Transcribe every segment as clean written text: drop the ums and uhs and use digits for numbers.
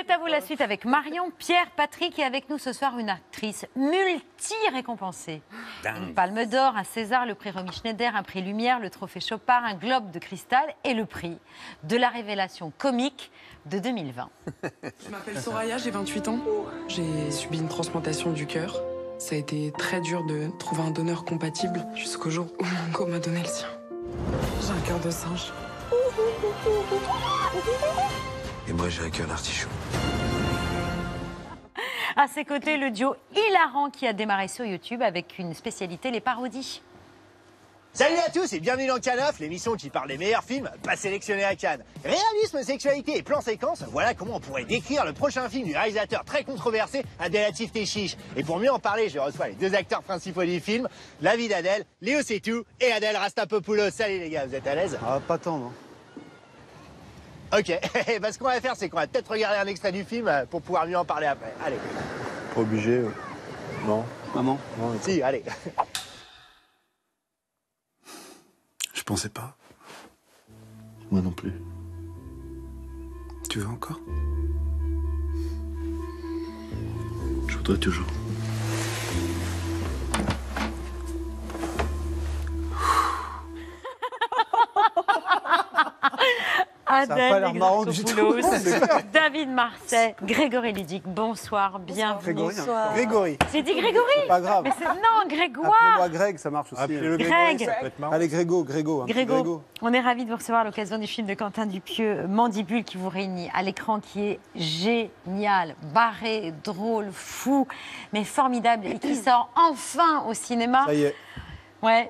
C'est à vous la suite avec Marion, Pierre, Patrick et avec nous ce soir une actrice multi-récompensée. Une Palme d'Or, un César, le prix Romy Schneider, un prix Lumière, le trophée Chopard, un Globe de Cristal et le prix de la révélation comique de 2020. Je m'appelle Soraya, j'ai 28 ans. J'ai subi une transplantation du cœur. Ça a été très dur de trouver un donneur compatible jusqu'au jour où mon co m'a donné le sien. J'ai un cœur de singe. Et moi, j'ai un cœur d'artichaut. À ses côtés, le duo hilarant qui a démarré sur YouTube avec une spécialité, les parodies. Salut à tous et bienvenue dans Canoff, l'émission qui parle des meilleurs films pas sélectionnés à Cannes. Réalisme, sexualité et plan séquence, voilà comment on pourrait décrire le prochain film du réalisateur très controversé Abdelatif Kechiche. Et pour mieux en parler, je reçois les deux acteurs principaux du film, la vie d'Adèle, Léo Seydoux et Adèle Rastapopoulos. Salut les gars, vous êtes à l'aise? Ah, pas tant, non. Ok, bah, ce qu'on va faire, c'est qu'on va peut-être regarder un extrait du film pour pouvoir mieux en parler après. Allez. Pas obligé. Non. Maman? Non. Si, allez. Je pensais pas. Moi non plus. Tu veux encore? Je voudrais toujours. Adèle Exarchopoulos, David Marseille, Grégory Ludic, bonsoir, bienvenue. Bonsoir. Grégory. J'ai dit Grégory? Pas grave. Mais non, Grégoire. Appelez-moi Greg, ça marche aussi. Appelez-le Greg. ça peut être marrant. Allez, Grégo. Un petit Grégo, on est ravis de vous recevoir à l'occasion du film de Quentin Dupieux, Mandibule, qui vous réunit à l'écran, qui est génial, barré, drôle, fou, mais formidable, et qui sort enfin au cinéma. Ça y est. Ouais.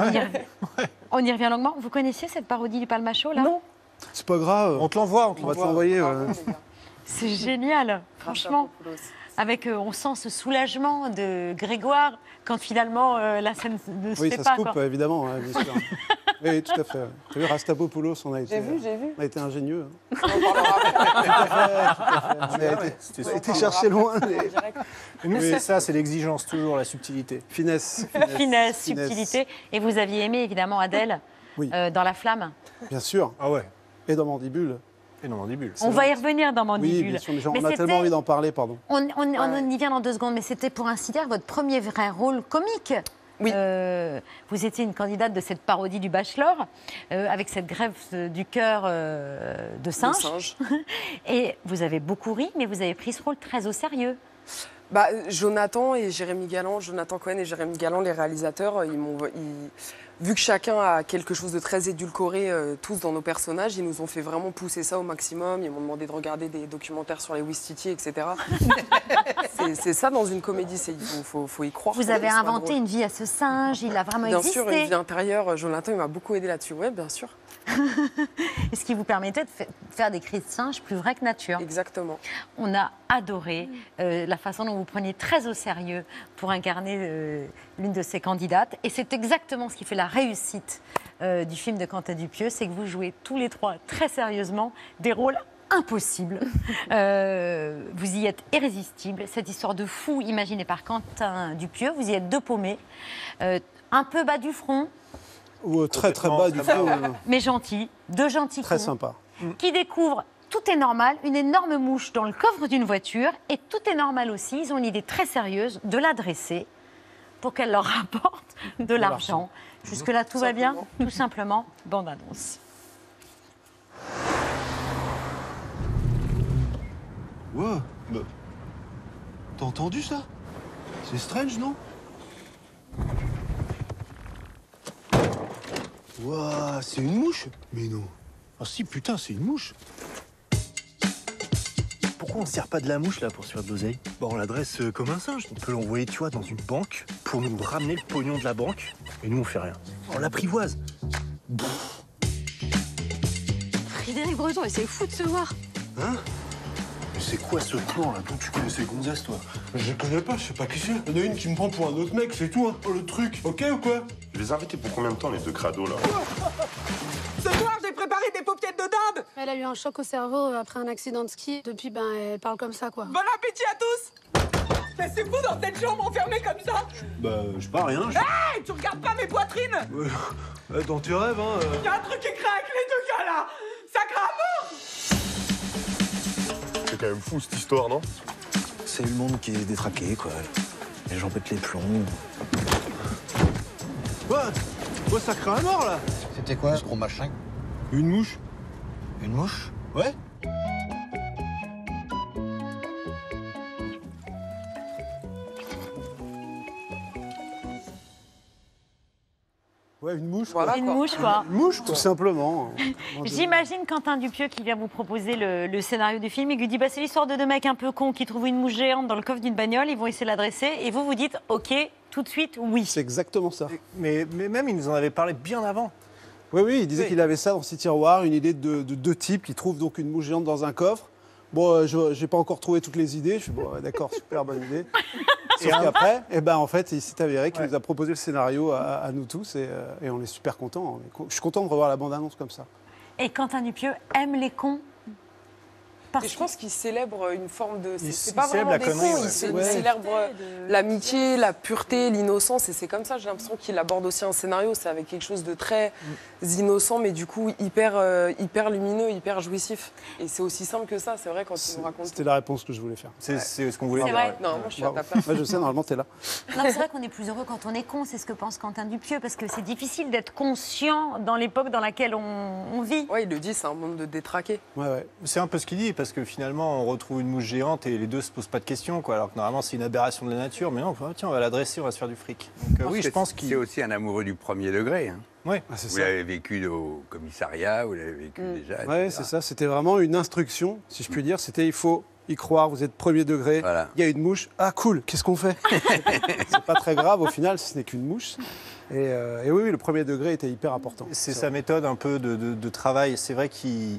On y revient longuement. Vous connaissiez cette parodie du Palmacho, là? Non. C'est pas grave. On te l'envoie, On va te l'envoyer. C'est génial, franchement. Avec, on sent ce soulagement de Grégoire quand finalement la scène ne se Oui, fait ça pas. se coupe, Quoi. Évidemment, hein, bien sûr. Oui, tout à fait. Tu as vu, Rastapopoulos, on a été, J'ai vu. on a été ingénieux. On en parlera On a été chercher loin. Et nous, c'est ça, c'est l'exigence, toujours, la subtilité. Finesse. Finesse, subtilité. Et vous aviez aimé évidemment Adèle Oui. Dans La Flamme. Bien sûr. Ah ouais, Et dans Mandibule. et non, Mandibule. On va y revenir dans Mandibule. Oui, bien sûr, mais Mais on a tellement c'était- envie d'en parler, pardon. On y vient dans 2 secondes, mais c'était pour ainsi dire votre premier vrai rôle comique. Oui. Vous étiez une candidate de cette parodie du Bachelor, avec cette greffe du cœur de singe. Et vous avez beaucoup ri, mais vous avez pris ce rôle très au sérieux. Bah, Jonathan et Jérémy Galland, Jonathan Cohen et Jérémy Galland, les réalisateurs, vu que chacun a quelque chose de très édulcoré, tous dans nos personnages, ils nous ont fait vraiment pousser ça au maximum. Ils m'ont demandé de regarder des documentaires sur les Ouistiti, etc. c'est ça dans une comédie, il faut y croire. Vous avez C'est pas inventé drôle. une vie à ce singe, il a vraiment Bien existé. sûr, une vie intérieure. Jonathan, il m'a beaucoup aidé là-dessus. Oui, bien sûr. Et ce qui vous permettait de faire des cris de singe plus vrais que nature. Exactement. On a adoré la façon dont vous preniez très au sérieux pour incarner l'une de ces candidates. Et c'est exactement ce qui fait la réussite du film de Quentin Dupieux, c'est que vous jouez tous les 3 très sérieusement des rôles impossibles. Vous y êtes irrésistibles. Cette histoire de fou imaginée par Quentin Dupieux, vous y êtes 2 paumés, un peu bas du front, Ou très bas du coup. mais gentils, 2 gentils Très cons, sympa. qui découvrent, tout est normal, une énorme mouche dans le coffre d'une voiture, et tout est normal aussi, ils ont une idée très sérieuse de l'adresser pour qu'elle leur rapporte de l'argent. Jusque-là, tout va bien, tout simplement. Bande annonce. Ouais, bah... T'as entendu ça? C'est strange, non? Ouah, c'est une mouche? Mais non. Ah si, putain, c'est une mouche. Pourquoi on ne sert pas de la mouche, là, pour se faire de l'oseille? Bah, on l'adresse comme un singe. On peut l'envoyer, tu vois, dans une banque pour nous ramener le pognon de la banque. Et nous, on fait rien. On l'apprivoise. Frédéric Breton, et c'est fou de se voir. Hein? Mais c'est quoi ce plan, là? D'où tu connais ces gonzesses, toi? Je les connais pas, je sais pas qui c'est. Il y en a une qui me prend pour un autre mec, c'est tout, hein. Oh, le truc, ok ou quoi? Je les ai invités pour combien de temps, les 2 crados, là? Ce soir, j'ai préparé des paupiètes de dinde. Elle a eu un choc au cerveau après un accident de ski. Depuis, elle parle comme ça, quoi. Bon appétit à tous. Mais c'est fou dans cette chambre enfermée comme ça. Bah, je sais pas, rien. Hey, tu regardes pas mes poitrines. Dans tes rêves, hein. Y a un truc qui craque, les 2 gars là. Ça crame. C'était quand même fou, cette histoire, non? C'est le monde qui est détraqué, quoi. Les gens pètent les plombs. Ouais, ça craint à mort, là. C'était quoi ce gros machin? Une mouche. Une mouche? Ouais. Ouais, une mouche. Voilà, Une quoi. mouche, quoi. Une mouche, tout simplement. J'imagine Quentin Dupieux qui vient vous proposer le scénario du film et qui lui dit bah, c'est l'histoire de deux mecs un peu cons qui trouvent une mouche géante dans le coffre d'une bagnole, ils vont essayer de l'adresser et vous vous dites ok, tout de suite, oui. C'est exactement ça. Mais même, il nous en avait parlé bien avant. Oui, il disait qu'il avait ça dans ses tiroirs, une idée de deux types qui trouvent donc une mouche géante dans un coffre. Bon, je n'ai pas encore trouvé toutes les idées. Je suis bon, d'accord, super bonne idée. Sauf qu'après, en fait, il s'est avéré qu'il nous a proposé le scénario à nous tous et on est super contents. Je suis content de revoir la bande-annonce comme ça. Et Quentin Dupieux aime les cons. Et je pense qu'il célèbre une forme de... Il C'est pas célèbre vraiment la des connerie, cons, ouais. il célèbre l'amitié, la pureté, l'innocence. Et c'est comme ça, j'ai l'impression qu'il aborde aussi un scénario. C'est avec quelque chose de très innocent, mais du coup hyper lumineux, hyper jouissif. Et c'est aussi simple que ça, c'est vrai, quand il nous raconte. C'était la réponse que je voulais faire. C'est ce qu'on voulait C'est dire. vrai. Non, moi je suis à ta place. Moi, je sais, normalement, t'es là. Non, mais c'est vrai qu'on est plus heureux quand on est con, c'est ce que pense Quentin Dupieux, parce que c'est difficile d'être conscient dans l'époque dans laquelle on vit. Ouais, il le dit, c'est un monde de détraqués. Ouais. C'est un peu ce qu'il dit, parce que finalement, on retrouve une mouche géante et les deux se posent pas de questions, quoi. Alors que normalement, c'est une aberration de la nature, mais non, tiens, on va l'adresser, on va se faire du fric. Donc, oui, je pense qu'il. C'est aussi un amoureux du premier degré. Hein. Ouais. C'est Vous ça. l'avez vécu au commissariat, vous l'avez vécu déjà. Ouais, etc. c'est ça. C'était vraiment une instruction, si je puis dire. C'était il faut y croire, vous êtes premier degré. Voilà. Il y a une mouche. Ah, cool, qu'est-ce qu'on fait? C'est pas très grave, au final, ce n'est qu'une mouche. Et oui, le premier degré était hyper important. C'est sa méthode un peu de travail. C'est vrai qu'il.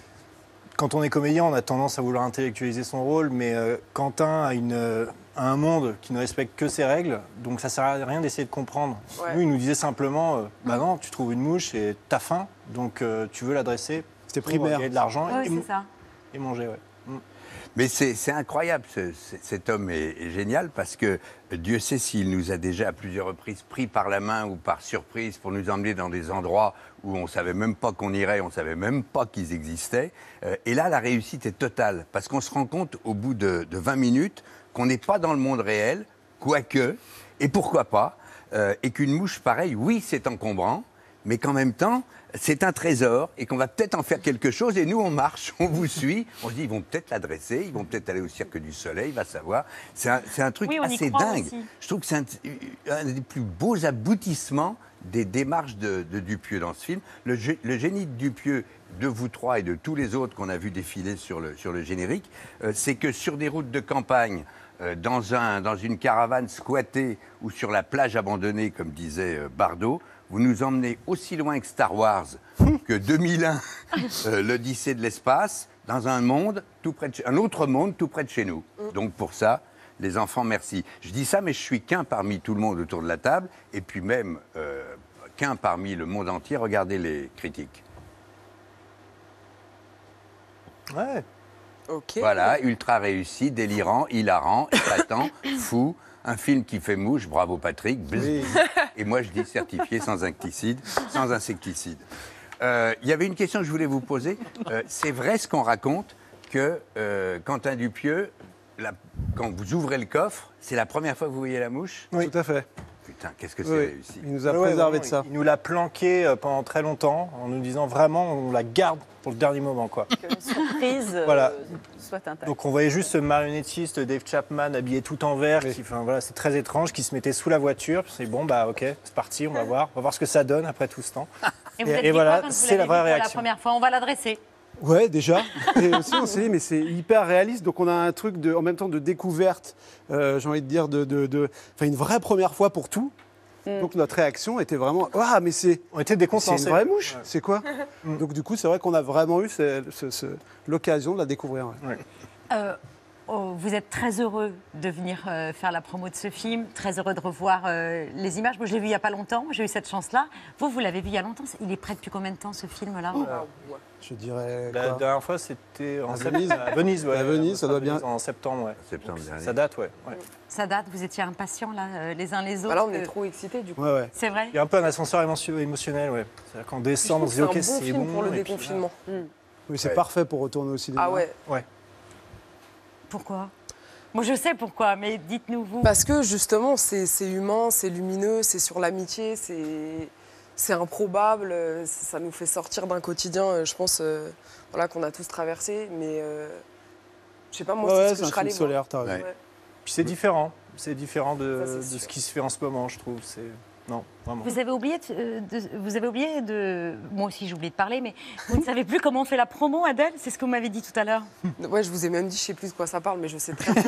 Quand on est comédien, on a tendance à vouloir intellectualiser son rôle, mais Quentin a un monde qui ne respecte que ses règles, donc ça sert à rien d'essayer de comprendre. Ouais. Nous, il nous disait simplement, bah non, tu trouves une mouche et t'as faim, donc tu veux l'adresser. C'était pour primaire. gagner de l'argent Oui, c'est ça. et manger, ouais. Mais c'est incroyable, cet homme est génial parce que Dieu sait s'il nous a déjà à plusieurs reprises pris par la main ou par surprise pour nous emmener dans des endroits où on ne savait même pas qu'on irait, on ne savait même pas qu'ils existaient. Et là, la réussite est totale parce qu'on se rend compte au bout de 20 minutes qu'on n'est pas dans le monde réel, quoique, et pourquoi pas, et qu'une mouche pareille, oui, c'est encombrant, mais qu'en même temps, c'est un trésor et qu'on va peut-être en faire quelque chose. Et nous, on marche, on vous suit. On se dit, ils vont peut-être l'adresser, ils vont peut-être aller au Cirque du Soleil, il va savoir. C'est un truc Oui, on y assez croit dingue. aussi. Je trouve que c'est un des plus beaux aboutissements des démarches de Dupieux dans ce film. Le génie de Dupieux, de vous trois et de tous les autres qu'on a vu défiler sur le générique, c'est que sur des routes de campagne, dans une caravane squattée ou sur la plage abandonnée, comme disait Bardot, vous nous emmenez aussi loin que Star Wars, que 2001, l'Odyssée de l'espace, dans un monde un autre monde tout près de chez nous. Donc pour ça, les enfants, merci. Je dis ça, mais je suis qu'un parmi tout le monde autour de la table, et puis même qu'un parmi le monde entier. Regardez les critiques. Ouais. Ok. Voilà, ultra réussi, délirant, hilarant, épatant, fou. Un film qui fait mouche, bravo Patrick. Bzz. Et moi je dis certifié sans insecticide. Il y avait une question que je voulais vous poser. C'est vrai ce qu'on raconte que Quentin Dupieux, quand vous ouvrez le coffre, c'est la première fois que vous voyez la mouche? Oui. Tout à fait. Putain, qu'est-ce que c'est Oui. réussi. Il nous a Ouais, préservé vraiment, de ça. Il nous l'a planqué pendant très longtemps en nous disant vraiment on la garde pour le dernier moment, quoi. Que une surprise Voilà. soit intacte. Donc on voyait juste ce marionnettiste Dave Chapman habillé tout en vert, Oui. qui, enfin, voilà, c'est très étrange, qui se mettait sous la voiture. Puis c'est bon, bah ok, c'est parti, on va voir ce que ça donne après tout ce temps. Et vous êtes dit voilà, quoi quand vous c'est la l'avez vraie vu pour la réaction. première fois, on va l'adresser. Ouais, déjà. Et aussi, on s'est dit, mais c'est hyper réaliste. Donc, on a un truc en même temps de découverte, j'ai envie de dire, enfin, une vraie première fois pour tout. Donc, notre réaction était vraiment, ah, mais c'est On était une décontenancés. vraie mouche. Ouais. C'est quoi? Donc, du coup, c'est vrai qu'on a vraiment eu l'occasion de la découvrir. Ouais. Vous êtes très heureux de venir faire la promo de ce film, très heureux de revoir les images. Moi, je l'ai vu il n'y a pas longtemps, j'ai eu cette chance-là. Vous l'avez vu il y a longtemps. Il est prêt depuis combien de temps, ce film-là? Je dirais. La quoi dernière fois, c'était en Venise. À Venise, ouais. À Venise, ça doit bien. En septembre, ouais. Septembre dernier. Ça date, ouais. Ça date, vous étiez impatients, là, les uns les autres. Là, on est trop excités, du coup. Ouais, ouais. C'est vrai? Il y a un peu un ascenseur émotionnel, ouais. C'est-à-dire qu'en Je décembre, on trouve se dit, que ok, c'est un bon c'est film bon. pour le et puis, déconfinement. Oui, c'est Ouais. parfait pour retourner au cinéma. Ah ouais. ouais. Pourquoi? Moi, je sais pourquoi, mais dites-nous vous. Parce que justement, c'est humain, c'est lumineux, c'est sur l'amitié, c'est improbable, ça nous fait sortir d'un quotidien, je pense, voilà, qu'on a tous traversé. Mais je sais pas, moi, c'est ce que je un film solaire, t'as raison. Ouais. Puis c'est différent. C'est différent Ça, de c'est ce sûr. qui se fait en ce moment, je trouve. Non, vraiment. Vous avez oublié de... Moi aussi, j'ai oublié de parler, mais vous ne savez plus comment on fait la promo, Adèle? C'est ce que vous m'avez dit tout à l'heure. Ouais, je vous ai même dit, je sais plus de quoi ça parle, mais je sais très bien.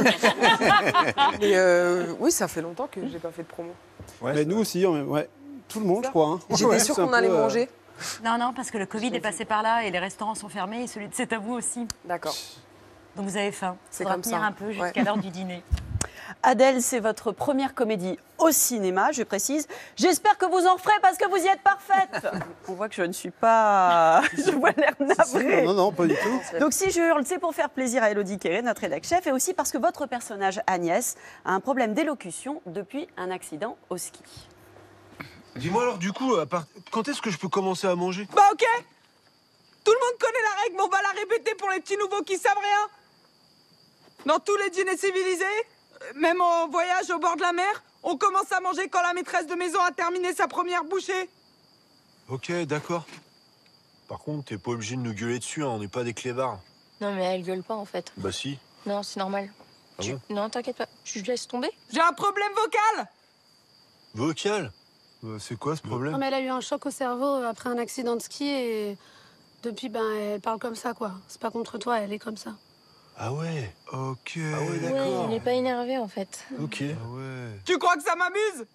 Et oui, ça fait longtemps que j'ai pas fait de promo. Ouais, Mais nous aussi, ouais. Tout le monde, je crois. Hein. J'étais Ouais, sûre c'est un qu'on allait peu, manger. Non, parce que le Covid est passé par là et les restaurants sont fermés et celui de C'est à vous aussi. D'accord. Donc vous avez faim. C'est Faudra comme tenir ça. un peu jusqu'à Ouais. l'heure du dîner. Adèle, c'est votre première comédie au cinéma, je précise. J'espère que vous en ferez parce que vous y êtes parfaite. On voit que je ne suis pas... Je vois l'air navrée. Non, pas du tout. Donc si je hurle, c'est pour faire plaisir à Élodie Quéré, notre rédac chef, et aussi parce que votre personnage, Agnès, a un problème d'élocution depuis un accident au ski. Dis-moi alors, du coup, quand est-ce que je peux commencer à manger? Bah ok. Tout le monde connaît la règle, mais on va la répéter pour les petits nouveaux qui savent rien. Dans tous les dîners civilisés, même en voyage au bord de la mer, on commence à manger quand la maîtresse de maison a terminé sa première bouchée. Ok, d'accord. Par contre, t'es pas obligé de nous gueuler dessus, hein, on n'est pas des clébards. Non, mais elle gueule pas en fait. Bah si. Non, c'est normal. Ah bon? Non, t'inquiète pas. Tu laisses tomber. J'ai un problème vocal. Vocal? C'est quoi ce Non, problème? mais elle a eu un choc au cerveau après un accident de ski et depuis, elle parle comme ça, quoi. C'est pas contre toi, elle est comme ça. Ah ouais, ok. Ah ouais, Ouais, d'accord. il est pas énervé en fait. Ok. Ah ouais. Tu crois que ça m'amuse?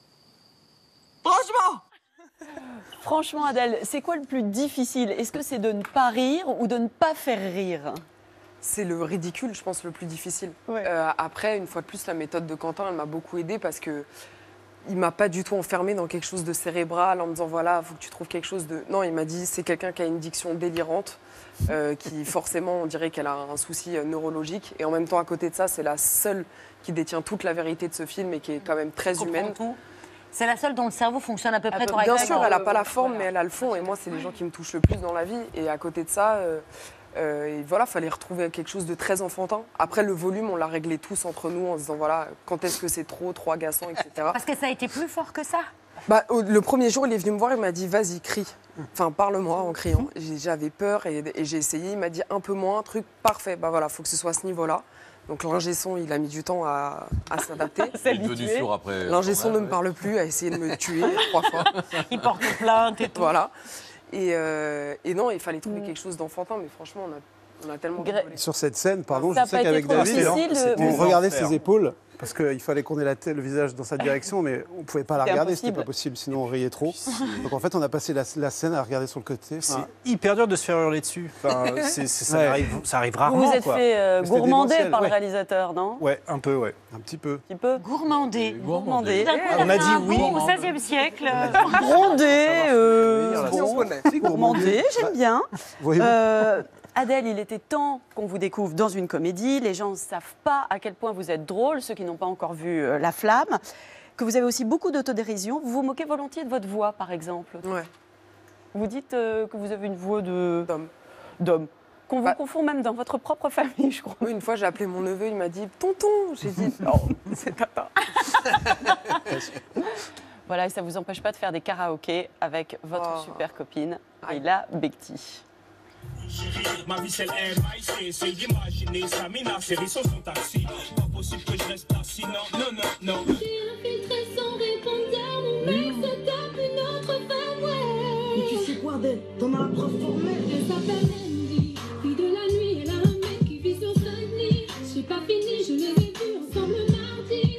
Franchement. Franchement, Adèle, c'est quoi le plus difficile? Est-ce que c'est de ne pas rire ou de ne pas faire rire? C'est le ridicule, je pense, le plus difficile. Ouais. Après, une fois de plus, la méthode de Quentin, elle m'a beaucoup aidée parce que il m'a pas du tout enfermée dans quelque chose de cérébral en me disant voilà, faut que tu trouves quelque chose de. Non, il m'a dit c'est quelqu'un qui a une diction délirante, qui forcément, on dirait qu'elle a un souci neurologique. Et en même temps, à côté de ça, c'est la seule qui détient toute la vérité de ce film et qui est quand même très humaine. C'est la seule dont le cerveau fonctionne à peu près Bien sûr, elle n'a pas la forme, mais elle a le fond. Et moi, c'est les gens qui me touchent le plus dans la vie. Et à côté de ça, et voilà, fallait retrouver quelque chose de très enfantin. Après, le volume, on l'a réglé tous entre nous en se disant voilà, quand est-ce que c'est trop agaçant, etc. Parce que ça a été plus fort que ça. Bah, le premier jour, il est venu me voir, il m'a dit vas-y, crie. Enfin, parle-moi en criant. J'avais peur et j'ai essayé. Il m'a dit un peu moins, truc parfait. Bah voilà, faut que ce soit à ce niveau-là. Donc l'ingé son, il a mis du temps à s'adapter. Il est devenu sourd après. L'ingé son ne me parle plus, a essayé de me tuer 3 fois. Il porte plainte et tout. Voilà. Et non, il fallait trouver quelque chose d'enfantin, mais franchement, on a tellement rigolé. Sur cette scène, pardon, Ça a je sais pas été qu'avec trop David, difficile, on regardait ses épaules, parce qu'il fallait qu'on ait le visage dans sa direction, mais on ne pouvait pas la C'était regarder, impossible. c'était pas possible, sinon on riait trop. Donc en fait, on a passé la scène à regarder sur le côté. C'est hyper dur de se faire hurler dessus. Enfin, ça arrive rarement. Vous vous êtes quoi. fait gourmander démentiel, par le ouais. réalisateur, non? Ouais, un peu, ouais. Un petit peu. Un petit peu. Gourmander. Gourmander. On a dit oui. Au XVIe siècle. Gronder. Si, Gourmander, j'aime bien. Voyez-vous. Adèle, il était temps qu'on vous découvre dans une comédie. Les gens ne savent pas à quel point vous êtes drôle, ceux qui n'ont pas encore vu La Flamme. Que vous avez aussi beaucoup d'autodérision. Vous vous moquez volontiers de votre voix, par exemple. Ouais. Vous dites que vous avez une voix D'homme. d'homme. Qu'on vous Bah. confond même dans votre propre famille, je crois. Oui, une fois, j'ai appelé mon neveu, il m'a dit tonton. J'ai dit non, c'est tata. Voilà, et ça ne vous empêche pas de faire des karaokés avec votre Oh. super copine, Ayla Bekti. Ma vie c'est l'MIC, c'est d'imaginer Samina, série sur son taxi. Pas possible que je reste assis, non. J'ai infiltré son répondeur, mon mec se tape une autre femme, ouais. Et tu sais quoi, Adèle? T'en as la preuve formelle. Elle s'appelle Mandy, fille de la nuit, elle a un mec qui vit sur Saint-Denis. J'ai pas fini, je les ai vus ensemble mardi.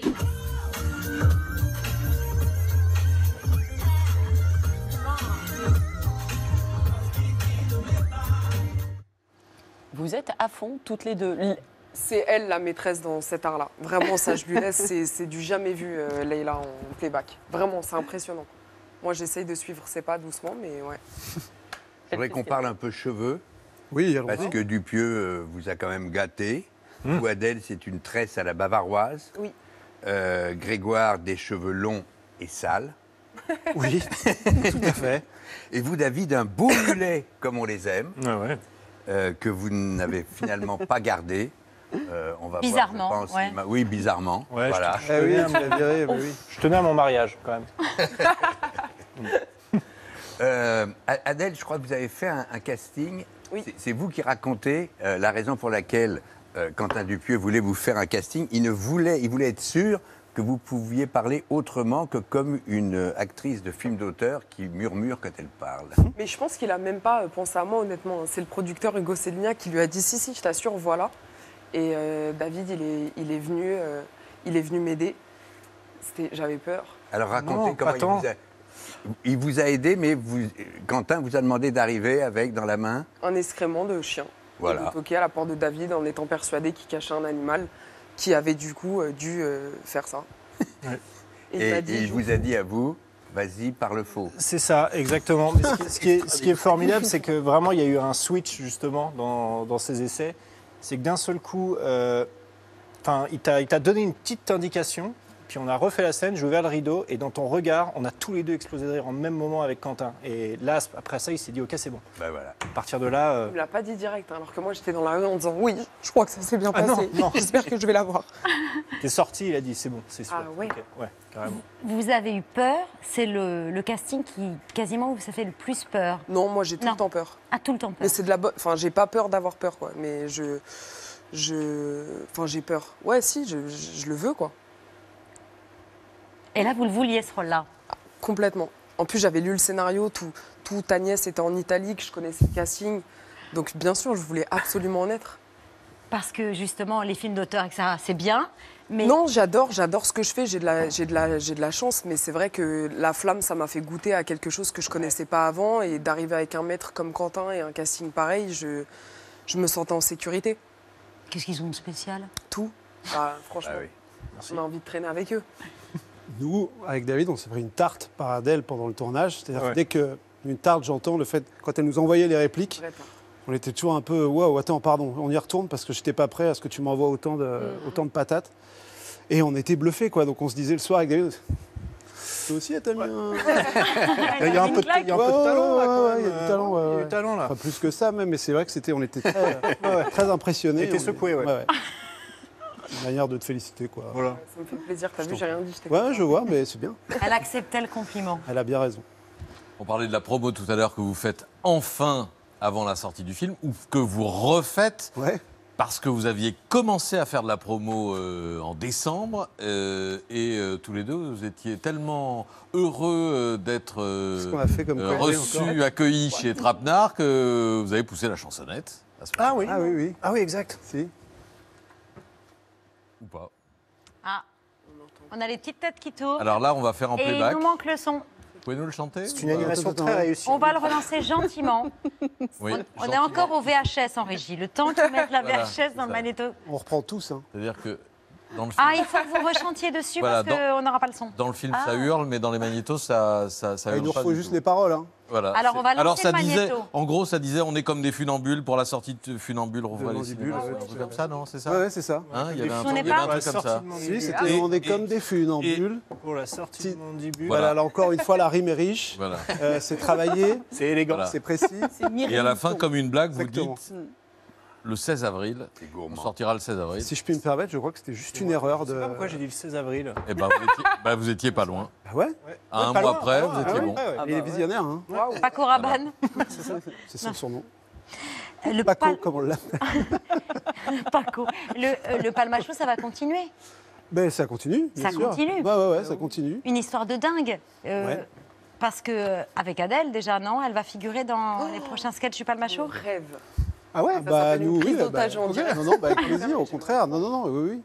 Vous êtes à fond toutes les deux. C'est elle la maîtresse dans cet art-là. Vraiment, ça, je lui laisse. C'est du jamais vu, Leïla, en playback. Vraiment, c'est impressionnant. Moi, j'essaye de suivre ses pas doucement, mais ouais. Je voudrais qu'on parle un peu cheveux. Oui, parce que Dupieux vous a quand même gâté. Vous, Adèle, c'est une tresse à la bavaroise. Oui. Grégoire, des cheveux longs et sales. Oui, tout à fait. Et vous, David, un beau mulet, comme on les aime. Ah ouais. Que vous n'avez finalement pas gardé. On va Bizarrement, voir, je pense, ouais. Oui, bizarrement. Ouais, voilà. je tenais à mon mariage, quand même. Adèle, je crois que vous avez fait un casting. C'est vous qui racontez la raison pour laquelle Quentin Dupieux voulait vous faire un casting. Il voulait être sûr que vous pouviez parler autrement que comme une actrice de film d'auteur qui murmure quand elle parle. Mais je pense qu'il a même pas pensé à moi, honnêtement. C'est le producteur Hugo Célignac qui lui a dit si, je t'assure, voilà. Et David, il est venu m'aider. J'avais peur. Alors racontez comment il vous a aidé, mais Quentin vous a demandé d'arriver avec dans la main Un excrément de chien. Voilà. Il a toqué à la porte de David en étant persuadé qu'il cachait un animal qui avait du coup dû faire ça. Et il vous a dit à vous, vas-y, parle faux. C'est ça, exactement. Mais ce qui est formidable, c'est que vraiment, il y a eu un switch, justement, dans ces essais. C'est que d'un seul coup, il t'a donné une petite indication, puis on a refait la scène, j'ai ouvert le rideau, et dans ton regard, on a tous les deux explosé de rire en même moment avec Quentin. Et là, après ça, il s'est dit, OK, c'est bon. Ben voilà. À partir de là... Il me l'a pas dit direct, hein, alors que moi, j'étais dans la rue en disant, oui, je crois que ça s'est bien passé. Non. J'espère que je vais la voir. T'es sorti, il a dit, c'est bon, c'est sûr. Ah ouais. Okay, ouais, carrément. Vous avez eu peur. C'est le casting qui, quasiment, vous a fait le plus peur. Non, moi, j'ai tout le temps peur. Ah, tout le temps peur. Mais c'est de la bonne... Enfin, j'ai pas peur d'avoir peur, quoi. Mais Enfin, j'ai peur. Ouais, si, je le veux, quoi. Et là, vous le vouliez, ce rôle-là? Complètement. En plus, j'avais lu le scénario, tout Agnès était en italique, je connaissais le casting. Donc, bien sûr, je voulais absolument en être. Parce que, justement, les films d'auteur, etc., c'est bien, mais... Non, j'adore ce que je fais, j'ai de la chance, mais c'est vrai que La Flamme, ça m'a fait goûter à quelque chose que je connaissais pas avant, et d'arriver avec un maître comme Quentin et un casting pareil, je me sentais en sécurité. Qu'est-ce qu'ils ont de spécial? Tout. Bah, franchement, on a envie de traîner avec eux. Nous, avec David, on s'est pris une tarte par Adèle pendant le tournage. C'est-à-dire que dès qu'une tarte, j'entends le fait, quand elle nous envoyait les répliques, on était toujours un peu, waouh, attends, pardon, on y retourne parce que je n'étais pas prêt à ce que tu m'envoies autant de patates. Et on était bluffés, quoi. Donc on se disait le soir avec David, toi aussi, t'as mis un... Il y a un peu de talent, là, quand même. Il y a du talent, Il y a du talent, là. Enfin, plus que ça, même, mais c'est vrai que on était très impressionnés. T'étais secoué, ouais. Une manière de te féliciter, quoi. Voilà. Ça me fait plaisir, t'as vu, j'ai rien dit. Ouais, je vois, mais c'est bien. Elle acceptait le compliment. Elle a bien raison. On parlait de la promo tout à l'heure que vous faites enfin avant la sortie du film, ou que vous refaites parce que vous aviez commencé à faire de la promo en décembre, et tous les deux, vous étiez tellement heureux d'être reçus, accueillis chez Trapenard, que vous avez poussé la chansonnette. Ah oui. Ah oui, exact. Si. Ou pas. Ah, on a les petites têtes qui tournent. Alors là, on va faire en et playback. il nous manque le son. Vous pouvez nous le chanter? C'est une animation très réussie. On va le relancer gentiment. Oui, on est encore au VHS en régie. Le temps qu'ils mettent la Voilà, VHS dans le magnéto. On reprend tous. Hein. C'est-à-dire que dans le film... Ah, il faut que vous rechantiez dessus Voilà, parce qu'on n'aura pas le son. Dans le film, ça hurle, mais dans les magnétos, ça hurle Il nous pas faut du juste tout. les paroles. Hein. Voilà. Alors, on va lancer ça le disait, magnéto. en gros, ça disait, on est comme des funambules pour la sortie de Funambule, on voit les Funambules, cinémas. Un truc comme ça, non? C'est ça? Ouais, c'est ça. Hein, il y avait un On n'est truc pas comme ça. Si, c'était on est comme des funambules. Pour la sortie de Mandibule. Voilà, là encore une fois, la rime est riche. Voilà. C'est travaillé. C'est élégant. Voilà. C'est précis. Et à la fin, comme une blague, Exactement. vous dites le 16 avril. On sortira le 16 avril. Si je puis me permettre, je crois que c'était juste une erreur Je sais de. pas pourquoi j'ai dit le 16 avril. Eh ben, vous étiez pas loin. Ah ouais. Un pas mois loin, après, pas vous loin. étiez bon. Il est visionnaire. Hein. Paco Rabanne. C'est son surnom. Le Paco, comme on l'appelle. Paco. Le Palmachou, ça va continuer. Ben, ça continue. Bien Ça sûr. continue. Ouais, ça continue. Une histoire de dingue. Parce que avec Adèle, déjà, non, elle va figurer dans les prochains sketchs du Palmachou. Rêve. Ah ouais, Ça bah s'appelle nous, une prise oui. d'otage en direct. Non, avec plaisir, au contraire. Non, oui.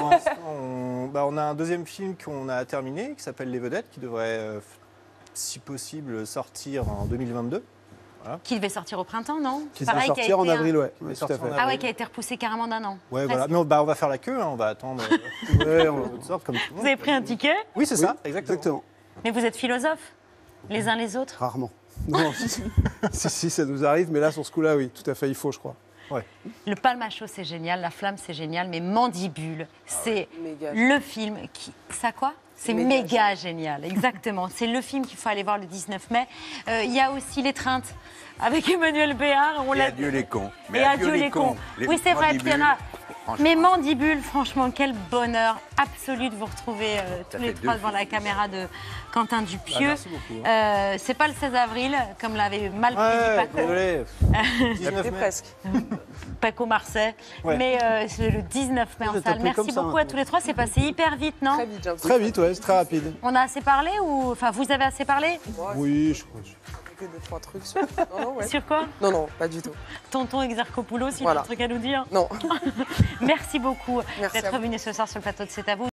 On a un deuxième film qu'on a terminé, qui s'appelle Les Vedettes, qui devrait, si possible, sortir en 2022. Voilà. Qui devait sortir au printemps, non? Qui va sortir en avril, ouais. Tout à fait. Ah ouais, qui a été repoussé carrément d'un an. Ouais, Presque. voilà. Mais on va faire la queue, hein, on va attendre. Comme tout le Vous monde. avez pris un ticket? Oui, c'est ça, exactement. Mais vous êtes philosophes, les uns les autres? Rarement. Non, si, ça nous arrive, mais là, sur ce coup-là, oui, tout à fait, il faut, je crois. Ouais. Le Palmachot, c'est génial, La Flamme, c'est génial, mais Mandibule, c'est Méga. le film qui... Ça quoi? C'est méga génial, exactement. C'est le film qu'il faut aller voir le 19 mai. Il y a aussi L'étreinte avec Emmanuel Béard. Et adieu les cons. Et adieu les cons. Oui, c'est vrai. Puis franchement. Mais Mandibule, franchement, quel bonheur absolu de vous retrouver tous les fait 3 2 devant la caméra de Quentin Dupieux. merci beaucoup, C'est pas le 16 avril, comme l'avait mal prédit Paco. Désolé. 19 mai. Presque. Paco Marseille. Ouais. Mais c'est le 19 mai en t'as salle. pris Merci comme ça, beaucoup hein. à tous les 3. C'est passé hyper vite, non? Très vite, j'ai l'impression. Très vite, ouais, c'est très rapide. On a assez parlé ou... Enfin, vous avez assez parlé? Oui, je crois. Que 2-3 trucs sur... Non, ouais. Sur quoi? Non, pas du tout. Tonton Exarchopoulos, il a Voilà. un truc à nous dire? Non. Merci beaucoup Merci à d'être vous. venu ce soir sur le plateau de C'est à vous.